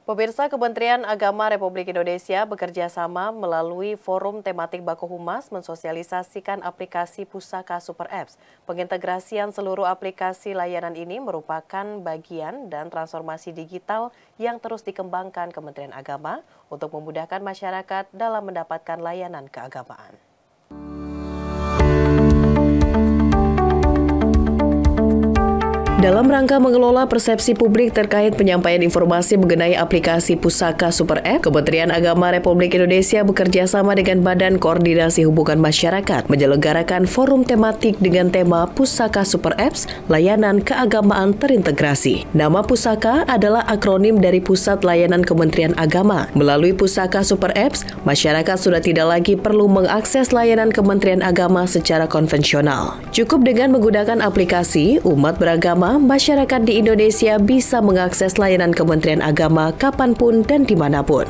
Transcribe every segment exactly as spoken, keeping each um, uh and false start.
Pemirsa, Kementerian Agama Republik Indonesia bekerja sama melalui Forum Tematik Bako Humas mensosialisasikan aplikasi Pusaka Super Apps. Pengintegrasian seluruh aplikasi layanan ini merupakan bagian dan transformasi digital yang terus dikembangkan Kementerian Agama untuk memudahkan masyarakat dalam mendapatkan layanan keagamaan. Dalam rangka mengelola persepsi publik terkait penyampaian informasi mengenai aplikasi Pusaka Super App, Kementerian Agama Republik Indonesia bekerja sama dengan Badan Koordinasi Hubungan Masyarakat menyelenggarakan forum tematik dengan tema Pusaka Super Apps, Layanan Keagamaan Terintegrasi. Nama Pusaka adalah akronim dari Pusat Layanan Kementerian Agama. Melalui Pusaka Super Apps, masyarakat sudah tidak lagi perlu mengakses layanan Kementerian Agama secara konvensional. Cukup dengan menggunakan aplikasi, umat beragama masyarakat di Indonesia bisa mengakses layanan Kementerian Agama kapanpun dan dimanapun.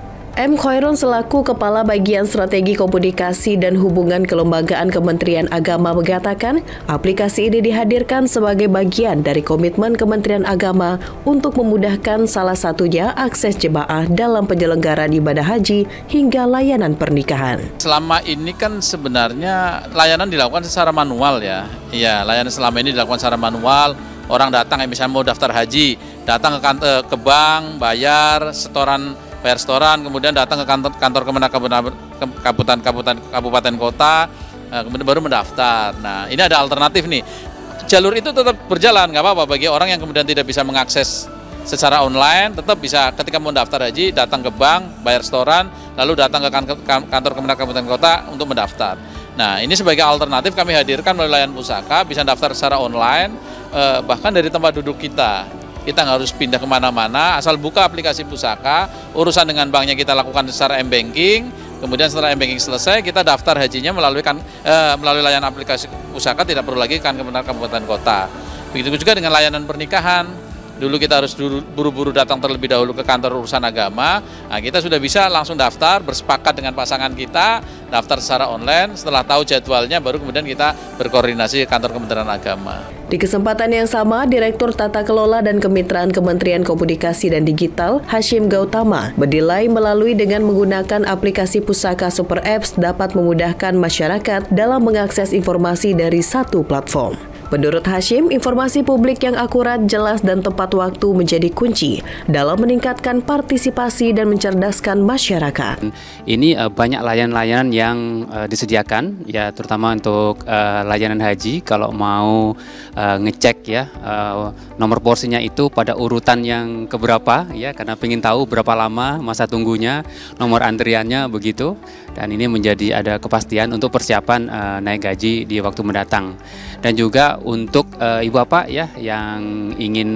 M. Khairun selaku Kepala Bagian Strategi Komunikasi dan Hubungan Kelembagaan Kementerian Agama mengatakan aplikasi ini dihadirkan sebagai bagian dari komitmen Kementerian Agama untuk memudahkan salah satunya akses jemaah dalam penyelenggaraan ibadah haji hingga layanan pernikahan. Selama ini kan sebenarnya layanan dilakukan secara manual ya. Iya, layanan selama ini dilakukan secara manual. Orang datang yang misalnya mau daftar haji, datang ke, kantor, ke bank, bayar setoran, bayar setoran, kemudian datang ke kantor, kantor Kemenak kabupaten, kabupaten, kabupaten kota, kemudian baru mendaftar. Nah, ini ada alternatif nih. Jalur itu tetap berjalan, nggak apa-apa bagi orang yang kemudian tidak bisa mengakses secara online, tetap bisa ketika mau daftar haji, datang ke bank, bayar setoran, lalu datang ke kantor Kemenak kabupaten kota untuk mendaftar. Nah, ini sebagai alternatif kami hadirkan melalui layanan Pusaka, bisa daftar secara online, eh, bahkan dari tempat duduk kita. Kita nggak harus pindah kemana-mana, asal buka aplikasi Pusaka, urusan dengan banknya kita lakukan secara M-Banking, kemudian setelah M-Banking selesai, kita daftar hajinya melalui kan, eh, melalui layanan aplikasi Pusaka, tidak perlu lagi kan Kemenak kabupaten kota. Begitu juga dengan layanan pernikahan. Dulu kita harus buru-buru datang terlebih dahulu ke kantor urusan agama. Nah, kita sudah bisa langsung daftar, bersepakat dengan pasangan kita, daftar secara online. Setelah tahu jadwalnya, baru kemudian kita berkoordinasi ke kantor Kementerian Agama. Di kesempatan yang sama, Direktur Tata Kelola dan Kemitraan Kementerian Komunikasi dan Digital, Hashim Gautama, menilai melalui dengan menggunakan aplikasi Pusaka Super Apps dapat memudahkan masyarakat dalam mengakses informasi dari satu platform. Menurut Hashim, informasi publik yang akurat, jelas, dan tepat waktu menjadi kunci dalam meningkatkan partisipasi dan mencerdaskan masyarakat. Ini uh, banyak layanan-layanan yang uh, disediakan, ya terutama untuk uh, layanan haji. Kalau mau uh, ngecek ya uh, nomor porsinya itu pada urutan yang keberapa, ya karena ingin tahu berapa lama masa tunggunya, nomor antriannya begitu. Dan ini menjadi ada kepastian untuk persiapan uh, naik gaji di waktu mendatang. Dan juga untuk uh, ibu bapak ya yang ingin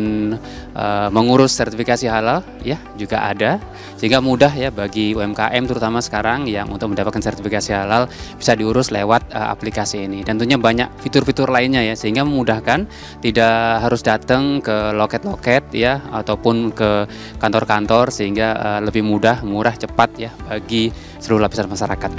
uh, mengurus sertifikasi halal ya juga ada, sehingga mudah ya bagi U M K M terutama sekarang yang untuk mendapatkan sertifikasi halal bisa diurus lewat uh, aplikasi ini. Dan tentunya banyak fitur-fitur lainnya ya, sehingga memudahkan, tidak harus datang ke loket-loket ya ataupun ke kantor-kantor, sehingga uh, lebih mudah, murah, cepat ya bagi seluruh lapisan masyarakat.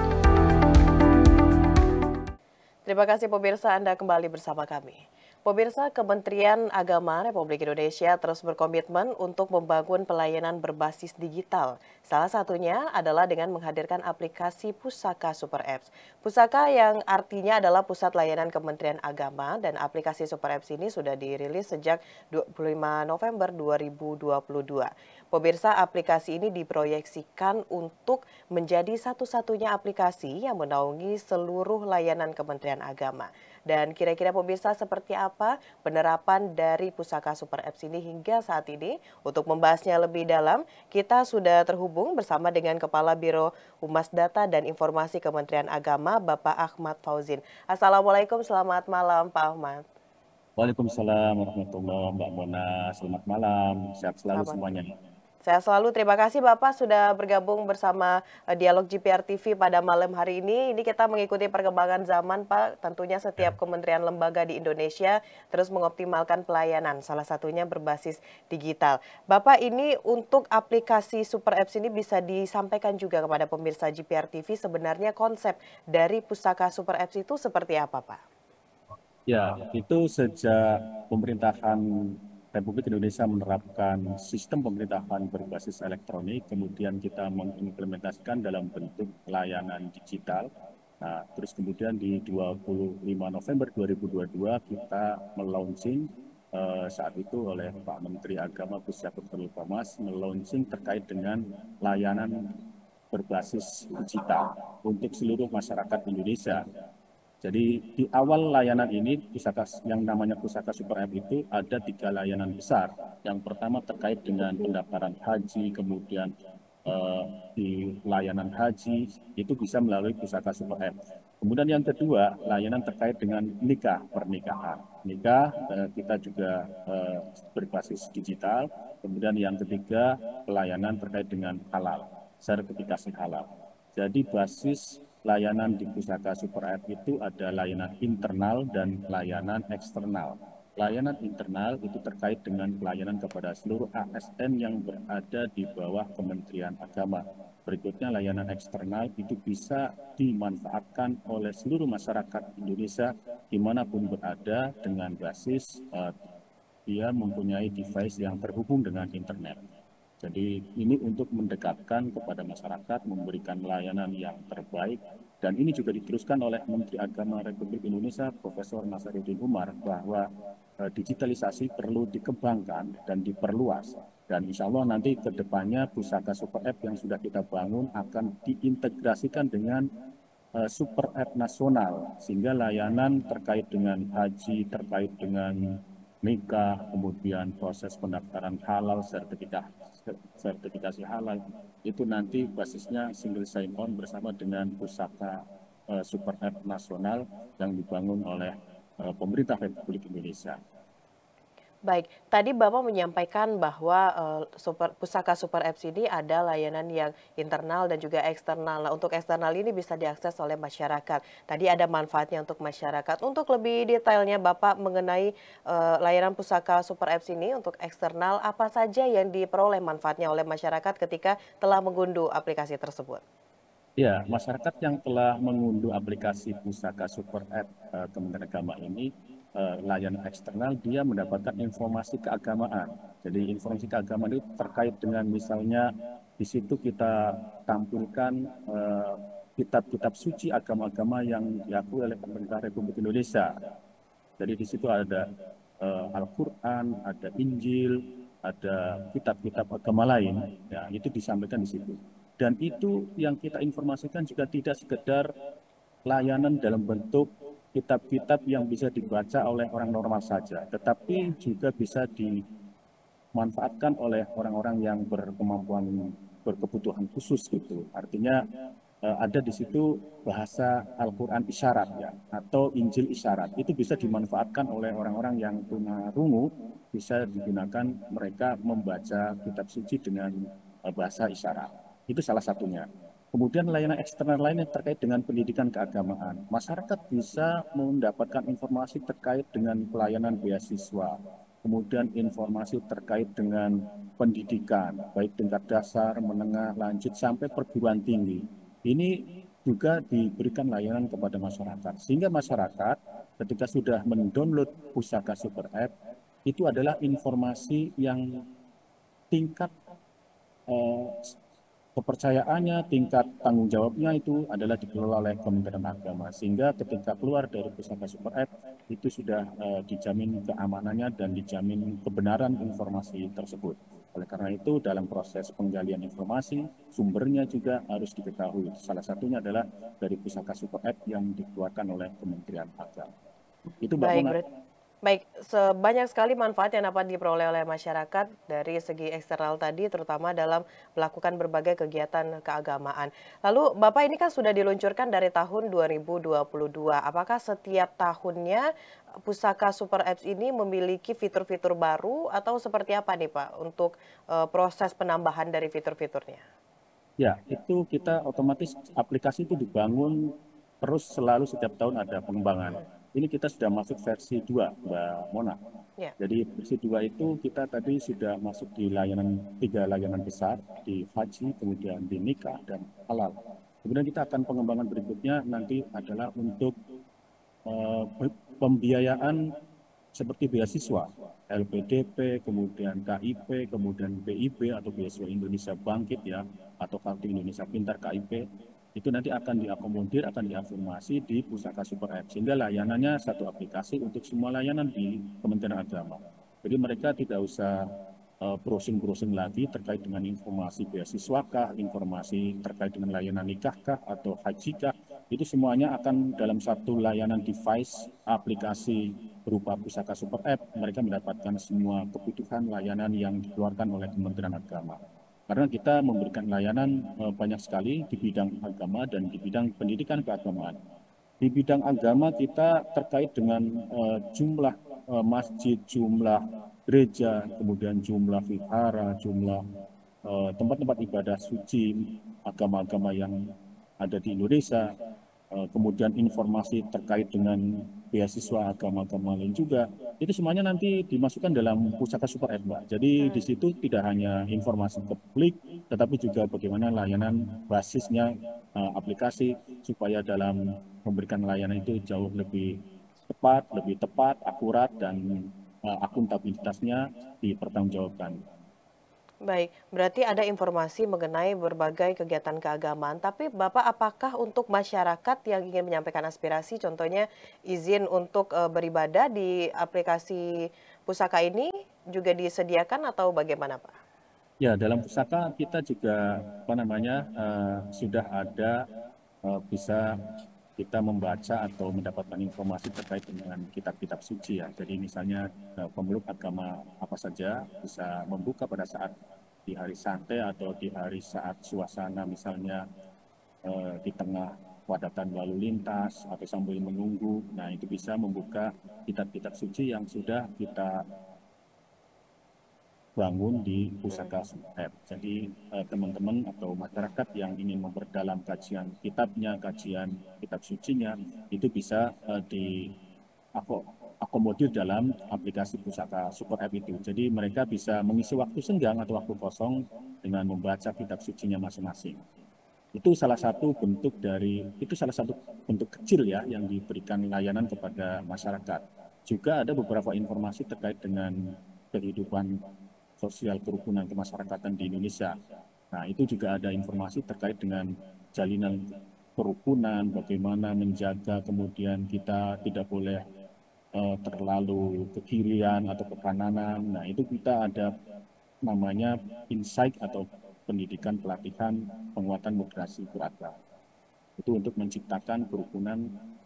Terima kasih pemirsa, Anda kembali bersama kami. Pemirsa, Kementerian Agama Republik Indonesia terus berkomitmen untuk membangun pelayanan berbasis digital. Salah satunya adalah dengan menghadirkan aplikasi Pusaka Super Apps. Pusaka yang artinya adalah Pusat Layanan Kementerian Agama, dan aplikasi Super Apps ini sudah dirilis sejak dua puluh lima November dua ribu dua puluh dua. Pemirsa, aplikasi ini diproyeksikan untuk menjadi satu-satunya aplikasi yang menaungi seluruh layanan Kementerian Agama. Dan kira-kira pemirsa seperti apa penerapan dari Pusaka Super Apps ini hingga saat ini? Untuk membahasnya lebih dalam, kita sudah terhubung bersama dengan Kepala Biro Humas Data dan Informasi Kementerian Agama, Bapak Ahmad Fauzin. Assalamualaikum, selamat malam Pak Ahmad. Waalaikumsalam warahmatullahi wabarakatuh, Mbak Mona. Selamat malam, sehat selalu Selamat. semuanya. Saya selalu terima kasih Bapak sudah bergabung bersama uh, Dialog G P R T V pada malam hari ini. Ini kita mengikuti perkembangan zaman Pak. Tentunya setiap kementerian lembaga di Indonesia terus mengoptimalkan pelayanan, salah satunya berbasis digital. Bapak, ini untuk aplikasi Super Apps ini bisa disampaikan juga kepada pemirsa G P R T V, sebenarnya konsep dari Pusaka Super Apps itu seperti apa Pak? Ya, itu sejak pemerintahan Republik Indonesia menerapkan sistem pemerintahan berbasis elektronik, kemudian kita mengimplementasikan dalam bentuk layanan digital. Nah, terus kemudian di dua puluh lima November dua ribu dua puluh dua kita melaunching eh, saat itu oleh Pak Menteri Agama Gus Yakut Thomas melaunching terkait dengan layanan berbasis digital untuk seluruh masyarakat Indonesia. Jadi di awal layanan ini pusaka yang namanya Pusaka Super App itu ada tiga layanan besar. Yang pertama terkait dengan pendaftaran haji, kemudian eh, di layanan haji itu bisa melalui Pusaka Super App. Kemudian yang kedua layanan terkait dengan nikah pernikahan. Nikah eh, kita juga eh, berbasis digital. Kemudian yang ketiga pelayanan terkait dengan halal, sertifikasi halal. Jadi basis layanan di Pusaka Super App itu ada layanan internal dan layanan eksternal. Layanan internal itu terkait dengan pelayanan kepada seluruh A S N yang berada di bawah Kementerian Agama. Berikutnya layanan eksternal itu bisa dimanfaatkan oleh seluruh masyarakat Indonesia dimanapun berada dengan basis uh, dia mempunyai device yang terhubung dengan internet. Jadi ini untuk mendekatkan kepada masyarakat, memberikan layanan yang terbaik, dan ini juga diteruskan oleh Menteri Agama Republik Indonesia Profesor Nasaruddin Umar bahwa eh, digitalisasi perlu dikembangkan dan diperluas. Dan insya Allah nanti ke depannya Pusaka Super App yang sudah kita bangun akan diintegrasikan dengan eh, Super App nasional, sehingga layanan terkait dengan haji, terkait dengan nikah, kemudian proses pendaftaran halal, sertifikasi sertifikasi halal itu nanti basisnya single sign on bersama dengan Pusaka uh, Super App nasional yang dibangun oleh uh, pemerintah Republik Indonesia. Baik, tadi Bapak menyampaikan bahwa uh, super, Pusaka Super Apps ini ada layanan yang internal dan juga eksternal. Nah, untuk eksternal ini bisa diakses oleh masyarakat. Tadi ada manfaatnya untuk masyarakat. Untuk lebih detailnya Bapak mengenai uh, layanan Pusaka Super Apps ini untuk eksternal, apa saja yang diperoleh manfaatnya oleh masyarakat ketika telah mengunduh aplikasi tersebut? Ya, masyarakat yang telah mengunduh aplikasi Pusaka Super App uh, Kementerian Agama ini Uh, layanan eksternal dia mendapatkan informasi keagamaan. Jadi informasi keagamaan itu terkait dengan misalnya di situ kita tampilkan uh, kitab-kitab suci agama-agama yang diakui oleh pemerintah Republik Indonesia. Jadi di situ ada uh, Al-Quran, ada Injil, ada kitab-kitab agama lain. Ya, itu disampaikan di situ. Dan itu yang kita informasikan juga tidak sekedar layanan dalam bentuk kitab-kitab yang bisa dibaca oleh orang normal saja, tetapi juga bisa dimanfaatkan oleh orang-orang yang berkemampuan berkebutuhan khusus gitu. Artinya ada di situ bahasa Al-Quran isyarat ya, atau Injil isyarat. Itu bisa dimanfaatkan oleh orang-orang yang tunarungu, bisa digunakan mereka membaca kitab suci dengan bahasa isyarat. Itu salah satunya. Kemudian layanan eksternal lainnya terkait dengan pendidikan keagamaan. Masyarakat bisa mendapatkan informasi terkait dengan pelayanan beasiswa, kemudian informasi terkait dengan pendidikan, baik tingkat dasar, menengah, lanjut, sampai perguruan tinggi. Ini juga diberikan layanan kepada masyarakat. Sehingga masyarakat ketika sudah mendownload Pusaka Super App, itu adalah informasi yang tingkat eh, kepercayaannya, tingkat tanggung jawabnya itu adalah dikelola oleh Kementerian Agama. Sehingga ketika keluar dari Pusaka Super App, itu sudah uh, dijamin keamanannya dan dijamin kebenaran informasi tersebut. Oleh karena itu, dalam proses penggalian informasi, sumbernya juga harus diketahui. Salah satunya adalah dari Pusaka Super App yang dikeluarkan oleh Kementerian Agama. Itu Mbak Baik, Mona. berarti Baik, sebanyak sekali manfaat yang dapat diperoleh oleh masyarakat dari segi eksternal tadi, terutama dalam melakukan berbagai kegiatan keagamaan. Lalu, Bapak ini kan sudah diluncurkan dari tahun dua ribu dua puluh dua. Apakah setiap tahunnya Pusaka Super Apps ini memiliki fitur-fitur baru atau seperti apa nih Pak untuk uh, proses penambahan dari fitur-fiturnya? Ya, itu kita otomatis aplikasi itu dibangun terus selalu setiap tahun ada pengembangan. Ini kita sudah masuk versi dua, Mbak Mona. Ya. Jadi versi dua itu kita tadi sudah masuk di layanan tiga layanan besar, di haji, kemudian di nikah, dan halal. Kemudian kita akan pengembangan berikutnya nanti adalah untuk uh, pembiayaan seperti beasiswa, L P D P, kemudian K I P, kemudian B I B atau beasiswa Indonesia Bangkit ya, atau Kartu Indonesia Pintar K I P, itu nanti akan diakomodir, akan diafirmasi di Pusaka Super App, sehingga layanannya satu aplikasi untuk semua layanan di Kementerian Agama. Jadi mereka tidak usah uh, browsing-browsing lagi terkait dengan informasi beasiswa kah, informasi terkait dengan layanan nikah kah, atau haji kah, itu semuanya akan dalam satu layanan device, aplikasi berupa Pusaka Super App, mereka mendapatkan semua kebutuhan layanan yang dikeluarkan oleh Kementerian Agama. Karena kita memberikan layanan uh, banyak sekali di bidang agama dan di bidang pendidikan keagamaan. Di bidang agama kita terkait dengan uh, jumlah uh, masjid, jumlah gereja, kemudian jumlah vihara, jumlah uh, tempat-tempat ibadah suci agama-agama yang ada di Indonesia, uh, kemudian informasi terkait dengan beasiswa agama-agama lain juga, itu semuanya nanti dimasukkan dalam Pusaka Super App, Mbak. Jadi di situ tidak hanya informasi ke publik, tetapi juga bagaimana layanan basisnya uh, aplikasi supaya dalam memberikan layanan itu jauh lebih tepat, lebih tepat, akurat, dan uh, akuntabilitasnya dipertanggungjawabkan. Baik, berarti ada informasi mengenai berbagai kegiatan keagamaan. Tapi Bapak, apakah untuk masyarakat yang ingin menyampaikan aspirasi, contohnya izin untuk uh, beribadah di aplikasi Pusaka ini juga disediakan atau bagaimana, Pak? Ya, dalam Pusaka kita juga apa namanya uh, sudah ada uh, bisa kita membaca atau mendapatkan informasi terkait dengan kitab-kitab suci ya. Jadi misalnya pemeluk agama apa saja bisa membuka pada saat di hari santai atau di hari saat suasana misalnya eh, di tengah padatan lalu lintas atau sambil menunggu. Nah, itu bisa membuka kitab-kitab suci yang sudah kita bangun di Pusaka App. Jadi teman-teman eh, atau masyarakat yang ingin memperdalam kajian kitabnya, kajian kitab sucinya, itu bisa eh, diakomodir dalam aplikasi Pusaka Super App itu. Jadi mereka bisa mengisi waktu senggang atau waktu kosong dengan membaca kitab sucinya masing-masing. Itu salah satu bentuk dari, itu salah satu bentuk kecil ya yang diberikan layanan kepada masyarakat. Juga ada beberapa informasi terkait dengan kehidupan sosial kerukunan kemasyarakatan di Indonesia. Nah, itu juga ada informasi terkait dengan jalinan kerukunan, bagaimana menjaga kemudian kita tidak boleh uh, terlalu ke kirian atau ke kananan. Nah, itu kita ada namanya insight atau pendidikan pelatihan penguatan moderasi beragama. Itu untuk menciptakan kerukunan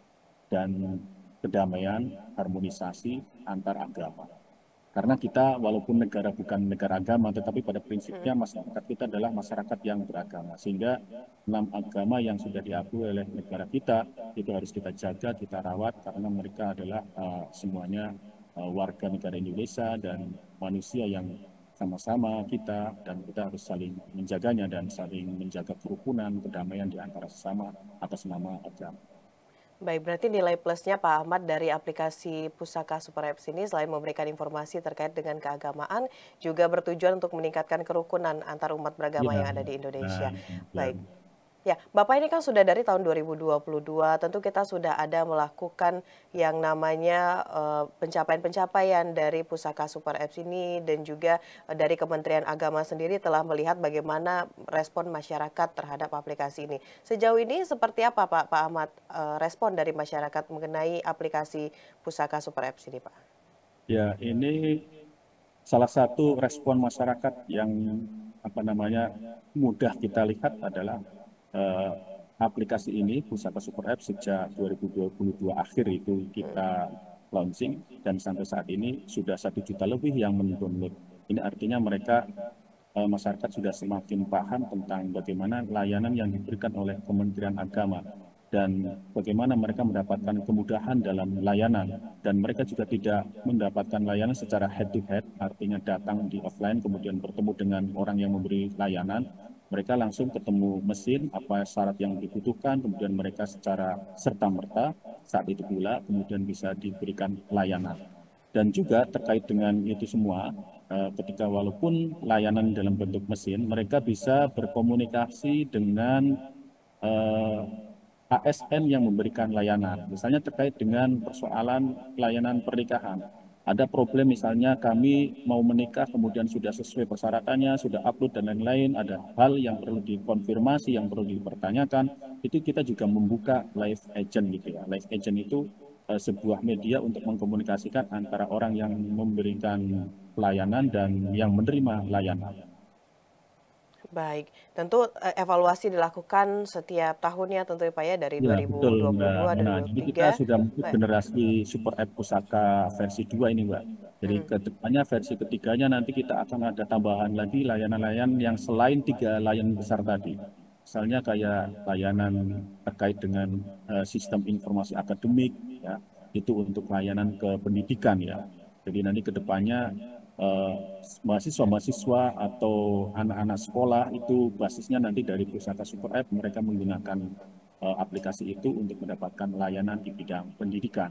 dan kedamaian, harmonisasi antar agama. Karena kita walaupun negara bukan negara agama, tetapi pada prinsipnya masyarakat kita adalah masyarakat yang beragama. Sehingga enam agama yang sudah diakui oleh negara kita, itu harus kita jaga, kita rawat, karena mereka adalah uh, semuanya uh, warga negara Indonesia dan manusia yang sama-sama kita, dan kita harus saling menjaganya dan saling menjaga kerukunan, kedamaian di antara sesama atas nama agama. Baik, berarti nilai plusnya Pak Ahmad dari aplikasi Pusaka Super Apps ini selain memberikan informasi terkait dengan keagamaan, juga bertujuan untuk meningkatkan kerukunan antar umat beragama Ya, yang ada di Indonesia. dan, Baik. dan Ya, Bapak ini kan sudah dari tahun dua ribu dua puluh dua, tentu kita sudah ada melakukan yang namanya pencapaian-pencapaian uh, dari Pusaka Super Apps ini, dan juga uh, dari Kementerian Agama sendiri telah melihat bagaimana respon masyarakat terhadap aplikasi ini. Sejauh ini seperti apa Pak, Pak Ahmad, uh, respon dari masyarakat mengenai aplikasi Pusaka Super Apps ini, Pak? Ya, ini salah satu respon masyarakat yang apa namanya mudah kita lihat adalah Uh, aplikasi ini Pusaka Super App sejak dua ribu dua puluh dua akhir itu kita launching, dan sampai saat ini sudah satu juta lebih yang mendownload. Ini artinya mereka uh, masyarakat sudah semakin paham tentang bagaimana layanan yang diberikan oleh Kementerian Agama dan bagaimana mereka mendapatkan kemudahan dalam layanan, dan mereka juga tidak mendapatkan layanan secara head to head, artinya datang di offline kemudian bertemu dengan orang yang memberi layanan. Mereka langsung ketemu mesin, apa syarat yang dibutuhkan, kemudian mereka secara serta-merta saat itu pula kemudian bisa diberikan layanan. Dan juga terkait dengan itu semua, ketika walaupun layanan dalam bentuk mesin, mereka bisa berkomunikasi dengan eh, A S N yang memberikan layanan. Misalnya terkait dengan persoalan layanan pernikahan. Ada problem misalnya kami mau menikah kemudian sudah sesuai persyaratannya, sudah upload dan lain-lain, ada hal yang perlu dikonfirmasi, yang perlu dipertanyakan, itu kita juga membuka live agent gitu ya. Live agent itu eh, sebuah media untuk mengkomunikasikan antara orang yang memberikan pelayanan dan yang menerima layanan. Baik, tentu eh, evaluasi dilakukan setiap tahunnya tentu ya Pak ya dari Ya, betul, Mbak dua ribu dua puluh dua, Mona. Jadi kita dua ribu dua puluh tiga. sudah masuk Baik. generasi Super App Pusaka versi dua ini, Mbak. Jadi Hmm. kedepannya versi ketiganya nanti kita akan ada tambahan lagi layanan-layanan yang selain tiga layanan besar tadi. Misalnya kayak layanan terkait dengan eh, sistem informasi akademik, ya, itu untuk layanan ke pendidikan ya. Jadi nanti kedepannya eh, mahasiswa-mahasiswa atau anak-anak sekolah itu basisnya nanti dari Pusaka Super App mereka menggunakan eh, aplikasi itu untuk mendapatkan layanan di bidang pendidikan.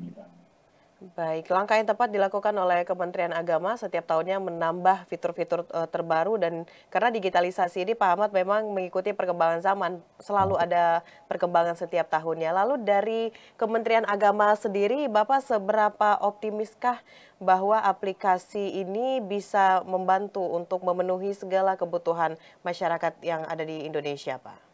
Baik, langkah yang tepat dilakukan oleh Kementerian Agama setiap tahunnya menambah fitur-fitur eh, terbaru dan karena digitalisasi ini Pak Ahmad memang mengikuti perkembangan zaman, selalu ada perkembangan setiap tahunnya. Lalu dari Kementerian Agama sendiri, Bapak seberapa optimiskah bahwa aplikasi ini bisa membantu untuk memenuhi segala kebutuhan masyarakat yang ada di Indonesia, Pak?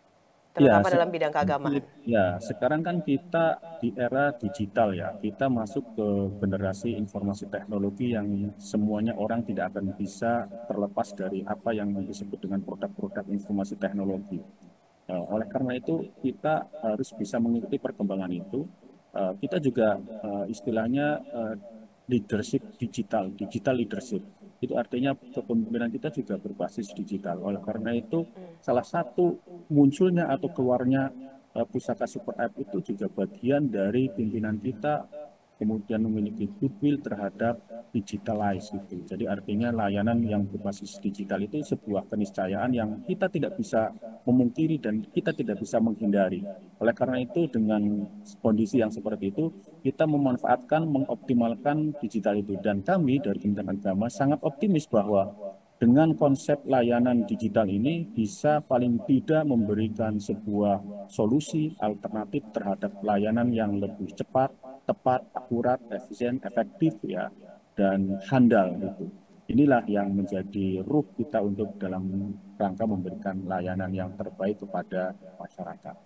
Ya, Terutama dalam bidang sekarang, keagamaan. ya, sekarang kan kita di era digital ya, kita masuk ke generasi informasi teknologi yang semuanya orang tidak akan bisa terlepas dari apa yang disebut dengan produk-produk informasi teknologi. Eh, oleh karena itu, kita harus bisa mengikuti perkembangan itu. Eh, kita juga eh, istilahnya eh, leadership digital, digital leadership. Itu artinya kepemimpinan kita juga berbasis digital. Oleh karena itu, salah satu munculnya atau keluarnya eh, Pusaka Super App itu juga bagian dari pimpinan kita kemudian memiliki goodwill terhadap digitalize itu. Jadi artinya layanan yang berbasis digital itu sebuah keniscayaan yang kita tidak bisa memungkiri dan kita tidak bisa menghindari. Oleh karena itu dengan kondisi yang seperti itu kita memanfaatkan, mengoptimalkan digital itu. Dan kami dari Kementerian Agama sangat optimis bahwa dengan konsep layanan digital ini bisa paling tidak memberikan sebuah solusi alternatif terhadap layanan yang lebih cepat, tepat, akurat, efisien, efektif ya, dan handal gitu. Inilah yang menjadi ruh kita untuk dalam rangka memberikan layanan yang terbaik kepada masyarakat.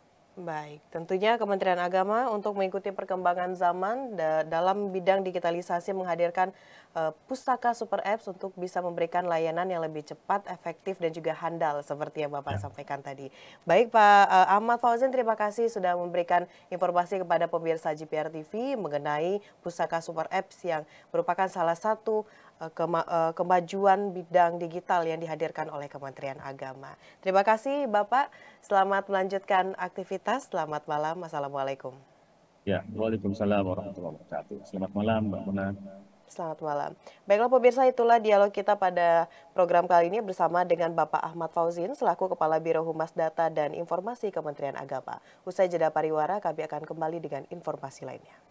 Baik, tentunya Kementerian Agama untuk mengikuti perkembangan zaman da dalam bidang digitalisasi menghadirkan uh, Pusaka Super Apps untuk bisa memberikan layanan yang lebih cepat, efektif, dan juga handal seperti yang Bapak Ya. sampaikan tadi. Baik Pak uh, Ahmad Fauzin, terima kasih sudah memberikan informasi kepada pemirsa G P R T V mengenai Pusaka Super Apps yang merupakan salah satu uh, kema uh, kemajuan bidang digital yang dihadirkan oleh Kementerian Agama. Terima kasih Bapak, selamat melanjutkan aktivitas. Selamat malam. Assalamualaikum. Ya, Waalaikumsalam warahmatullahi wabarakatuh. Selamat malam, Mbak Mona. Selamat malam. Baiklah pemirsa, itulah dialog kita pada program kali ini bersama dengan Bapak Ahmad Fauzin selaku Kepala Biro Humas Data dan Informasi Kementerian Agama. Usai jeda pariwara, kami akan kembali dengan informasi lainnya.